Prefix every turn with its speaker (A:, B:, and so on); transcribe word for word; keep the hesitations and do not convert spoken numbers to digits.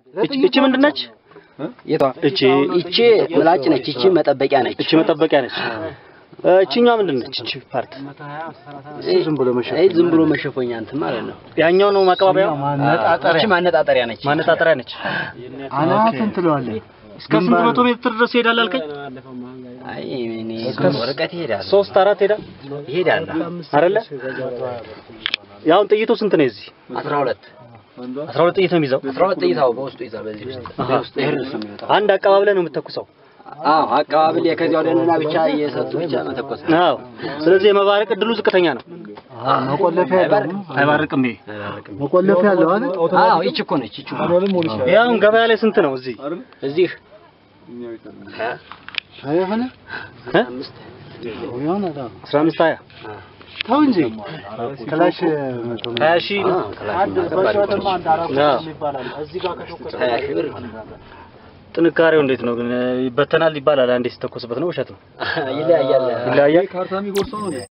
A: እቺ ምንድነች
B: የቷ
A: እቺ
B: እቺ ምላጭ ነች እቺ መጠበቂያ ነች
A: እቺ መጠበቂያ ነች እቺኛው ምንድነች እቺ ፓርት
B: ዝም ብሎ መሸፈኛ አይ ዝም ብሎ መሸፈኛ እንት ማለት ነው
A: ያኛው ነው ማቀባበያው
B: ማነጣጠሪያ እቺ ማነጣጠሪያ ነች
A: ማነጣጠሪያ ነች
C: አናትን ትለዋለህ
A: እስከ ስንት መቶ ሜትር ድረስ ይሄዳል አልከኝ
B: አይ እኔ ወረቀት ይሄዳል
A: ሶስት አራት ሄዳ
B: ይሄዳል
A: አይደለ ያው ጥይቱ ስንት ነው እዚህ
B: አስራ ሁለት
A: አስራ ሁለት ጥይት ነው የሚይዘው
B: አስራ ሁለት ጥይታው በውስጡ ይዛል በዚህ ውስጥ በውስጡ ይሄርስ ነው የሚወጣው
A: አንድ አቀባብለ ነው የምትተኩሰው
B: አዎ አቀባብል የከዚያው ደነና ብቻ እየሰጡ ብቻ መተኮስ
A: አዎ ስለዚህ የመባረቅ እድሉ ዝቅተኛ ነው
C: መቆለፊያ
A: አይባርቅም ይሄ
C: መቆለፊያ ያለው አይደል
B: አዎ እቺ እኮ ነች እቺ
A: ያው ገበያ ላይ ስንት ነው እዚህ
B: እዚህ
C: አይሆነ
A: አምስት
C: ይሆነ
A: አስራ አምስት ሀያ
C: ታው እንጂ ክላሽ
A: ሀያ ሺህ
C: አንድ በሻተማ አንድ አራት ይባላል እዚህ ጋር ከተወከለ
B: ሀያ ሺህ ብር
A: ጥንካሬው እንዴት ነው ግን ይበተናል ይባላል አንዴ ሲተኮስበት ነው ውሸት ነው
B: ይለያያል
A: ይለያያል
C: ካርታሚ ጎርሶ ነው